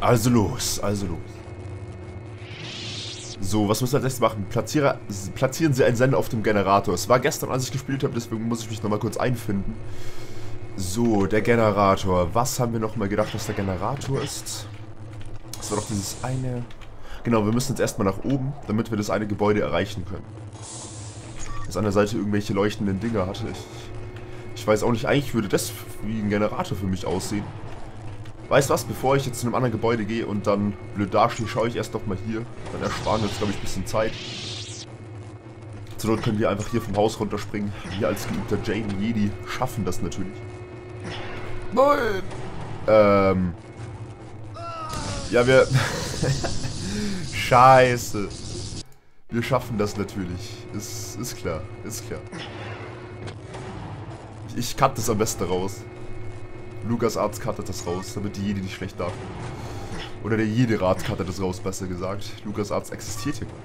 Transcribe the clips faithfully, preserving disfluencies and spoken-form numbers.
Also los, also los. So, was müssen wir als nächstes machen? Platziere, platzieren Sie einen Sender auf dem Generator. Es war gestern, als ich gespielt habe, deswegen muss ich mich nochmal kurz einfinden. So, der Generator. Was haben wir nochmal gedacht, dass der Generator ist? Das war doch dieses eine... Genau, wir müssen jetzt erstmal nach oben, damit wir das eine Gebäude erreichen können. Das an der Seite irgendwelche leuchtenden Dinger hatte. Ich, ich weiß auch nicht, eigentlich würde das wie ein Generator für mich aussehen. Weißt du was, bevor ich jetzt zu einem anderen Gebäude gehe und dann blöd dastehe, schaue ich erst noch mal hier. Dann ersparen wir jetzt, glaube ich, ein bisschen Zeit. Zur Not können wir einfach hier vom Haus runterspringen. Wir als geübter Jaden Jedi schaffen das natürlich. Nein! Ähm... Ja, wir... Scheiße. Wir schaffen das natürlich. Ist, ist klar, ist klar. Ich, ich cut das am besten raus. LucasArts cuttet das raus, damit die Jedi nicht schlecht darf. Oder der Jedi-Rat cuttet das raus, besser gesagt. LucasArts existiert hier.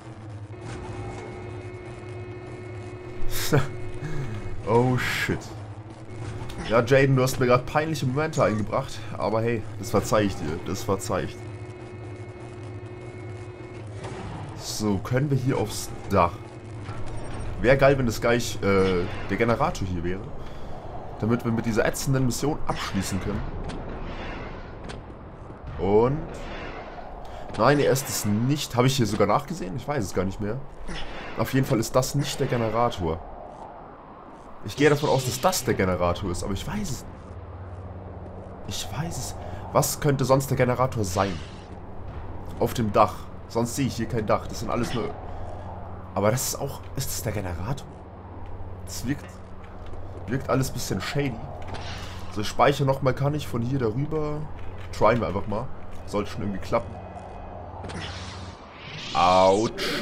Oh shit. Ja, Jaden, du hast mir gerade peinliche Momente eingebracht, aber hey, das verzeih ich dir, das verzeih ich dir. So, können wir hier aufs Dach. Wäre geil, wenn das gleich äh, der Generator hier wäre. Damit wir mit dieser ätzenden Mission abschließen können. Und... Nein, er ist es nicht. Habe ich hier sogar nachgesehen? Ich weiß es gar nicht mehr. Auf jeden Fall ist das nicht der Generator. Ich gehe davon aus, dass das der Generator ist, aber ich weiß es nicht. Ich weiß es. Was könnte sonst der Generator sein? Auf dem Dach. Sonst sehe ich hier kein Dach. Das sind alles nur... Aber das ist auch... Ist das der Generator? Das wirkt... Wirkt alles ein bisschen shady. So, speichern nochmal kann ich von hier darüber. Tryen wir einfach mal. Sollte schon irgendwie klappen. Autsch.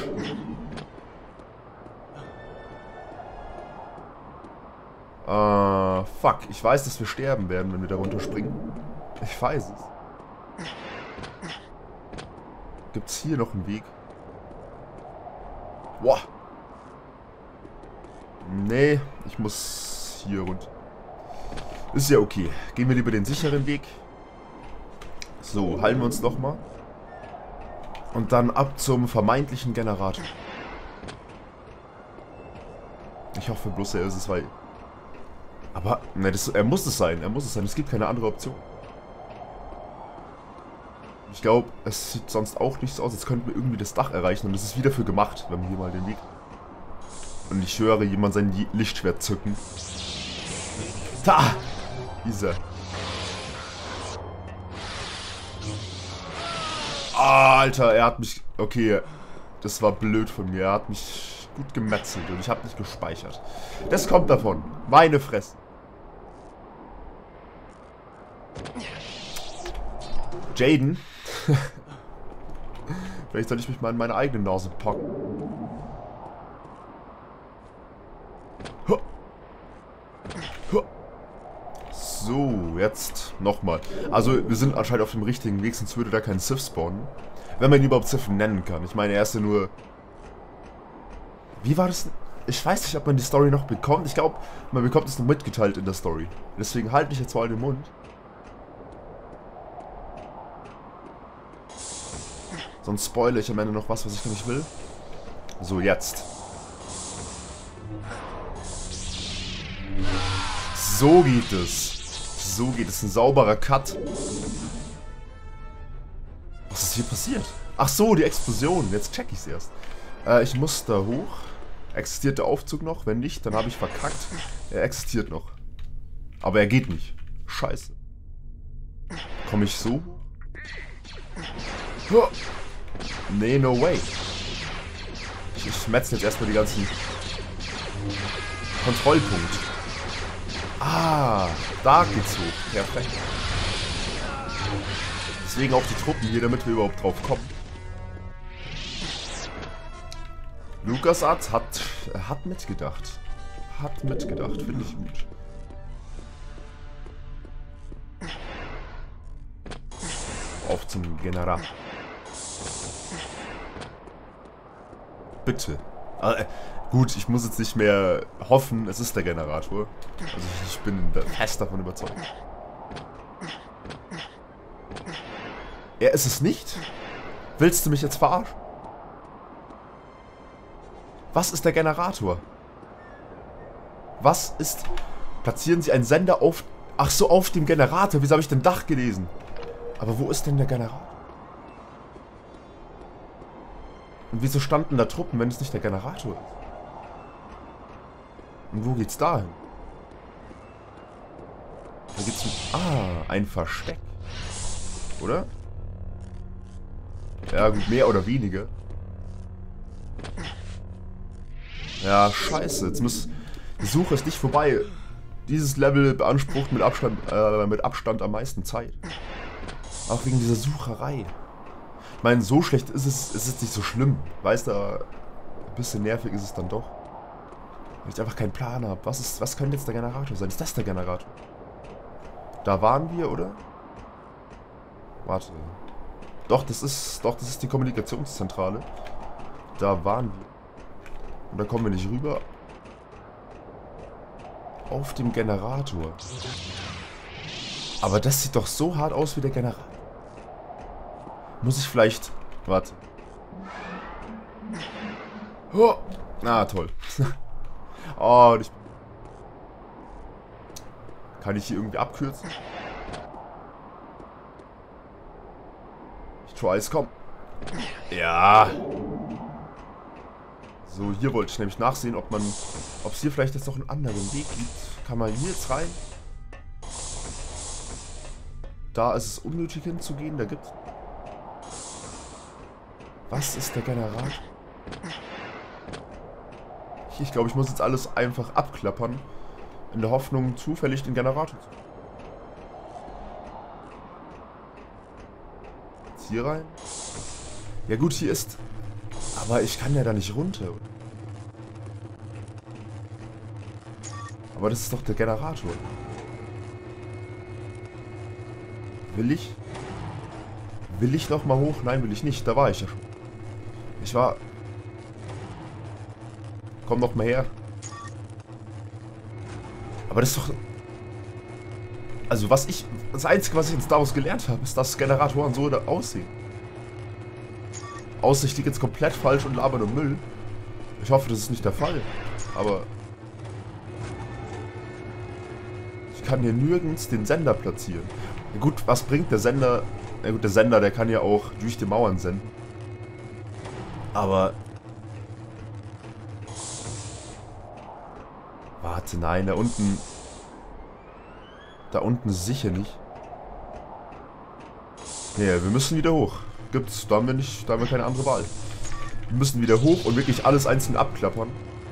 Äh, fuck. Ich weiß, dass wir sterben werden, wenn wir da runterspringen. Ich weiß es. Gibt's hier noch einen Weg? Boah. Nee, ich muss hier runter. Ist ja okay. Gehen wir lieber den sicheren Weg. So, heilen wir uns nochmal. Und dann ab zum vermeintlichen Generator. Ich hoffe bloß, er ist es, weil... Aber, ne, das, er muss es sein. Er muss es sein. Es gibt keine andere Option. Ich glaube, es sieht sonst auch nicht so aus, als könnten wir irgendwie das Dach erreichen. Und das ist wieder für gemacht, wenn wir hier mal den Weg... Und ich höre jemand sein Lichtschwert zücken. Da! Dieser. Ah, Alter, er hat mich... Okay, das war blöd von mir. Er hat mich gut gemetzelt und ich habe nicht gespeichert. Das kommt davon. Meine Fresse. Jaden. Vielleicht soll ich mich mal in meine eigene Nase packen. So, jetzt nochmal. Also, wir sind anscheinend auf dem richtigen Weg, sonst würde da kein Sith spawnen. Wenn man ihn überhaupt Sith nennen kann. Ich meine, er ist ja nur... Wie war das? Ich weiß nicht, ob man die Story noch bekommt. Ich glaube, man bekommt es noch mitgeteilt in der Story. Deswegen halte ich jetzt mal den Mund. Sonst spoilere ich am Ende noch was, was ich nicht will. So, jetzt. So geht es. So geht es. Ein sauberer Cut. Was ist hier passiert? Ach so, die Explosion. Jetzt check ich es erst. Äh, ich muss da hoch. Existiert der Aufzug noch? Wenn nicht, dann habe ich verkackt. Er existiert noch. Aber er geht nicht. Scheiße. Komme ich so hoch? Nee, no way. Ich, ich schmetze jetzt erstmal die ganzen Kontrollpunkte. Ah, da geht's hoch. Perfekt. Deswegen auch die Truppen hier, damit wir überhaupt drauf kommen. LucasArts hat, hat mitgedacht. Hat mitgedacht, finde ich gut. Auf zum General. Bitte. Äh, gut, ich muss jetzt nicht mehr hoffen, es ist der Generator. Also ich bin fest davon überzeugt. Er ist es nicht? Willst du mich jetzt verarschen? Was ist der Generator? Was ist... Platzieren Sie einen Sender auf... Ach so, auf dem Generator. Wieso habe ich denn Dach gelesen? Aber wo ist denn der Generator? Und wieso standen da Truppen, wenn es nicht der Generator ist? Und wo geht's da hin? Da geht's um... Ah, ein Versteck. Oder? Ja, gut, mehr oder weniger. Ja, scheiße. Jetzt muss... Die Suche ist nicht vorbei. Dieses Level beansprucht mit Abstand, äh, mit Abstand am meisten Zeit. Auch wegen dieser Sucherei. Ich meine, so schlecht ist es, ist es nicht so schlimm. Weißt du, ein bisschen nervig ist es dann doch. Weil ich einfach keinen Plan habe. Was ist, was könnte jetzt der Generator sein? Ist das der Generator? Da waren wir, oder? Warte. Doch, das ist, doch, das ist die Kommunikationszentrale. Da waren wir. Und da kommen wir nicht rüber. Auf dem Generator. Aber das sieht doch so hart aus wie der Generator. Muss ich vielleicht... Warte. Oh. Ah, toll. Oh, und ich... Kann ich hier irgendwie abkürzen? Ich try es, komm. Ja. So, hier wollte ich nämlich nachsehen, ob man... Ob es hier vielleicht jetzt noch einen anderen Weg gibt. Kann man hier jetzt rein? Da ist es unnötig hinzugehen, da gibt's... Was ist der Generator? Ich glaube, ich muss jetzt alles einfach abklappern. In der Hoffnung, zufällig den Generator zu... Jetzt hier rein? Ja gut, hier ist... Aber ich kann ja da nicht runter. Aber das ist doch der Generator. Will ich? Will ich nochmal hoch? Nein, will ich nicht. Da war ich ja schon. Ich war... Komm noch mal her. Aber das ist doch... Also was ich... Das Einzige, was ich in Star Wars gelernt habe, ist, dass Generatoren so da aussehen. Außer ich liege jetzt komplett falsch und laber nur Müll. Ich hoffe, das ist nicht der Fall. Aber... Ich kann hier nirgends den Sender platzieren. Ja gut, was bringt der Sender... Na gut, der Sender, der kann ja auch durch die Mauern senden. Aber... Warte, nein, da unten... Da unten sicher nicht. Nee, wir müssen wieder hoch. Gibt's, da haben wir nicht, da haben wir keine andere Wahl. Wir müssen wieder hoch und wirklich alles einzeln abklappern.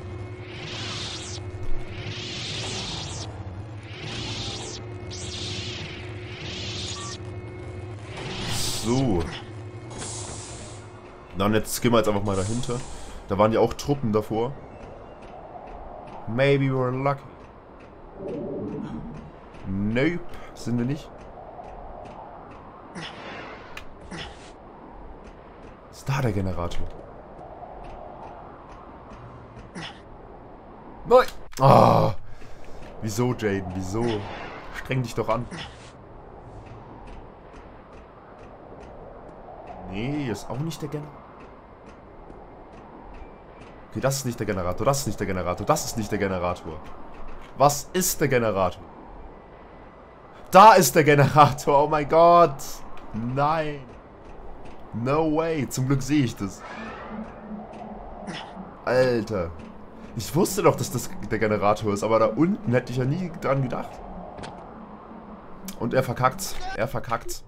So. Na und jetzt gehen wir jetzt einfach mal dahinter. Da waren ja auch Truppen davor. Maybe we're lucky. Nope, sind wir nicht. Ist da der Generator? Nein! Ah! Wieso, Jaden? Wieso? Streng dich doch an. Nee, ist auch nicht der Generator. Okay, das ist nicht der Generator, das ist nicht der Generator, das ist nicht der Generator. Was ist der Generator? Da ist der Generator, oh mein Gott. Nein. No way, zum Glück sehe ich das. Alter. Ich wusste doch, dass das der Generator ist, aber da unten hätte ich ja nie dran gedacht. Und er verkackt's, er verkackt's.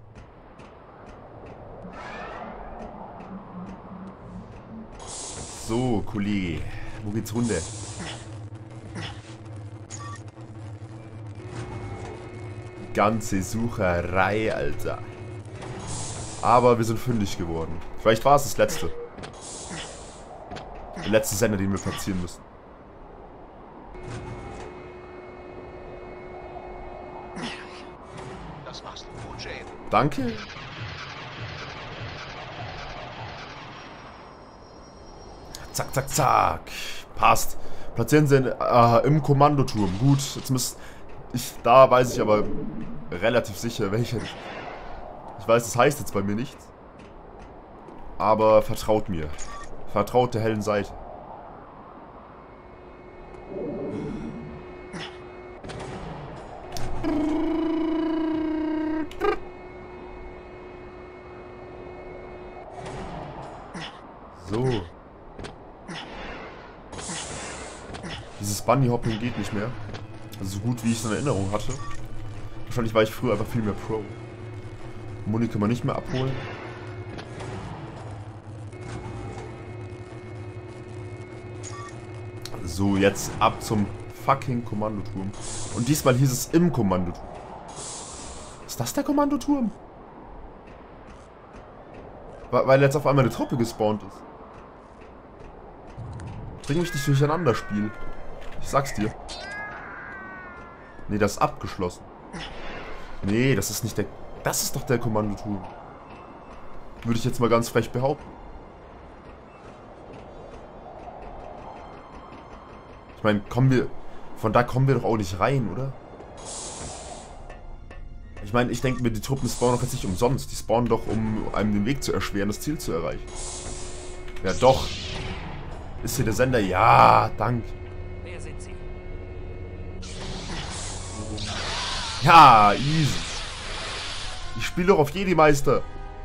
So, Kollege. Wo geht's runter? Ganze Sucherei, Alter. Aber wir sind fündig geworden. Vielleicht war es das letzte. Der letzte Sender, den wir platzieren müssen. Das machst du gut, Jane. Danke. Zack, zack, zack. Passt. Platzieren Sie in, äh, im Kommandoturm. Gut, jetzt müsst ich, da weiß ich aber relativ sicher, welcher. Ich weiß, das heißt jetzt bei mir nichts. Aber vertraut mir. Vertraut der hellen Seite. So. Dieses Bunny-Hopping geht nicht mehr. Also so gut wie ich es in Erinnerung hatte. Wahrscheinlich war ich früher einfach viel mehr Pro. Muni kann man nicht mehr abholen. So, jetzt ab zum fucking Kommandoturm. Und diesmal hieß es im Kommandoturm. Ist das der Kommandoturm? Weil jetzt auf einmal eine Truppe gespawnt ist. Bring mich nicht durcheinander, Spiel. Ich sag's dir. Nee, das ist abgeschlossen. Nee, das ist nicht der... Das ist doch der Kommandoturm. Würde ich jetzt mal ganz frech behaupten. Ich meine, kommen wir... Von da kommen wir doch auch nicht rein, oder? Ich meine, ich denke mir, die Truppen spawnen doch jetzt nicht umsonst. Die spawnen doch, um einem den Weg zu erschweren, das Ziel zu erreichen. Ja, doch. Ist hier der Sender? Ja, danke. Wer sind Sie? Ja, easy. Ich spiele doch auf Jedi-Meister.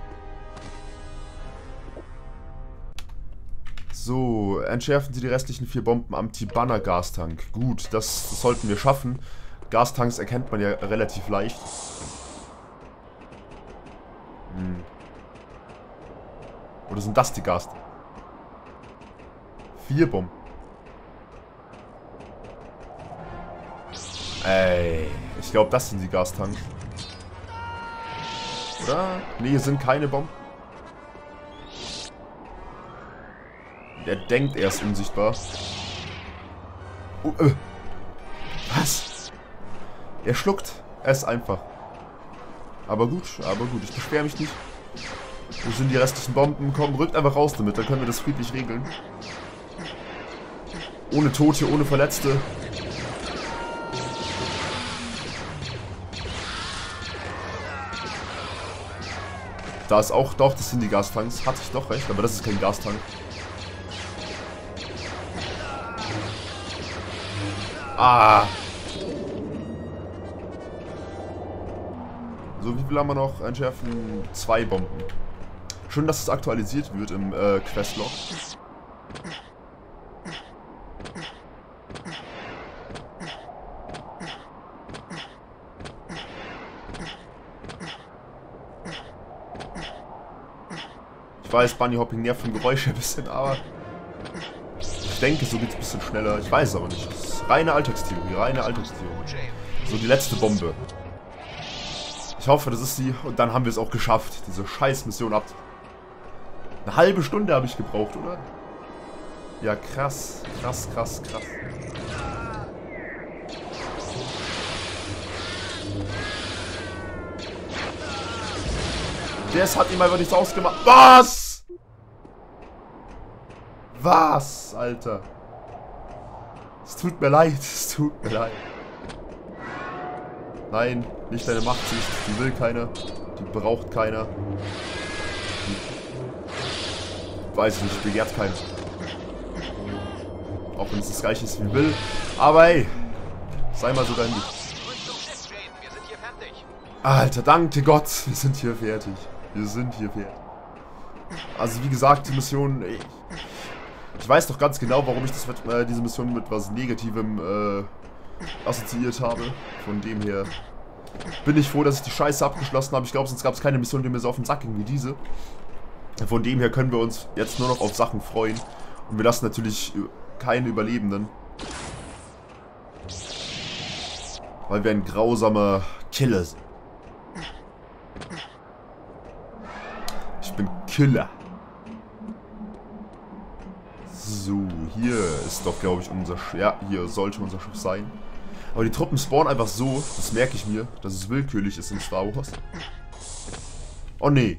So, entschärfen Sie die restlichen vier Bomben am Tibanna-Gastank. Gut, das, das sollten wir schaffen. Gastanks erkennt man ja relativ leicht. Hm. Oder sind das die Gastanks? Vier Bomben. Ey, ich glaube, das sind die Gastanks. Oder? Nee, hier sind keine Bomben. Der denkt, er ist unsichtbar. Oh, äh. Was? Er schluckt es einfach. Aber gut, aber gut, ich beschwere mich nicht. Wo sind die restlichen Bomben? Komm, rückt einfach raus damit, dann können wir das friedlich regeln. Ohne Tote, ohne Verletzte. Da ist auch, doch, das sind die Gastanks. Hatte ich doch recht, aber das ist kein Gastank. Ah! So, wie viel haben wir noch? Entschärfen. Zwei Bomben. Schön, dass es aktualisiert wird im äh, Questlog. Ich weiß, Bunny-Hopping nervt vom Geräusch ein bisschen, aber ich denke, so geht es ein bisschen schneller. Ich weiß es aber nicht. Das ist reine Alltagstheorie, reine Alltagstheorie. So, die letzte Bombe. Ich hoffe, das ist sie. Und dann haben wir es auch geschafft, diese scheiß Mission ab. Eine halbe Stunde habe ich gebraucht, oder? Ja, krass. Krass, krass, krass. Das hat ihm einfach nichts ausgemacht. Was? Was, Alter? Es tut mir leid, es tut mir leid. Nein, nicht deine Machtsicht. Die will keiner. Die braucht keiner. Die, weiß ich nicht, begehrt keiner. Auch wenn es das gleiche ist wie will. Aber ey, sei mal so dein Lieb. Alter, danke Gott, wir sind hier fertig. Wir sind hier fertig. Also wie gesagt, die Mission... Ey, ich weiß doch ganz genau, warum ich das, äh, diese Mission mit was Negativem äh, assoziiert habe. Von dem her bin ich froh, dass ich die Scheiße abgeschlossen habe. Ich glaube, sonst gab es keine Mission, die mir so auf den Sack ging wie diese. Von dem her können wir uns jetzt nur noch auf Sachen freuen. Und wir lassen natürlich keine Überlebenden. Weil wir ein grausamer Killer sind. Ich bin Killer. So, hier ist doch, glaube ich, unser Schiff. Ja, hier sollte unser Schiff sein. Aber die Truppen spawnen einfach so, das merke ich mir, dass es willkürlich ist in Star Wars. Oh nee.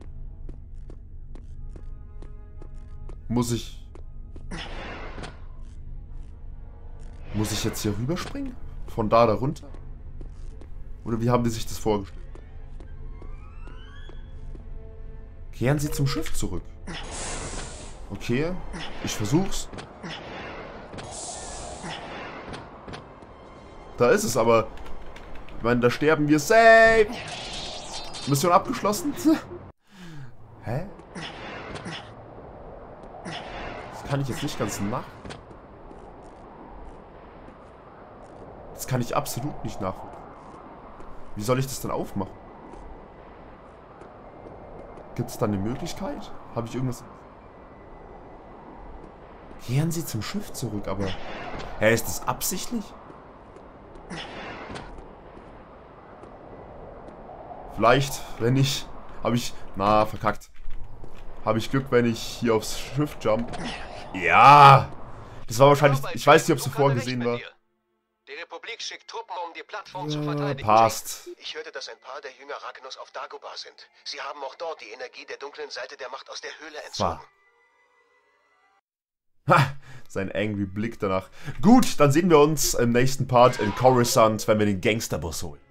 Muss ich... Muss ich jetzt hier rüberspringen? Von da da runter? Oder wie haben die sich das vorgestellt? Kehren Sie zum Schiff zurück. Okay, ich versuch's. Da ist es aber. Ich meine, da sterben wir safe. Mission abgeschlossen. Hä? Das kann ich jetzt nicht ganz nach... Das kann ich absolut nicht nach... Wie soll ich das denn aufmachen? Gibt es da eine Möglichkeit? Habe ich irgendwas... Kehren Sie zum Schiff zurück, aber... Hä, ist das absichtlich? Vielleicht, wenn ich... Habe ich... Na, verkackt. Habe ich Glück, wenn ich hier aufs Schiff jump. Ja! Das war wahrscheinlich... Ich weiß nicht, ob es zuvor gesehen war. Die Republik schickt Truppen, um die Plattform zu Ja, verteidigen. passt. Ich hörte, dass ein paar der Jünger Ragnos auf Dagobah sind. Sie haben auch dort die Energie der dunklen Seite der Macht aus der Höhle entzogen. Ha! Sein angry Blick danach. Gut, dann sehen wir uns im nächsten Part in Coruscant, wenn wir den Gangsterbus holen.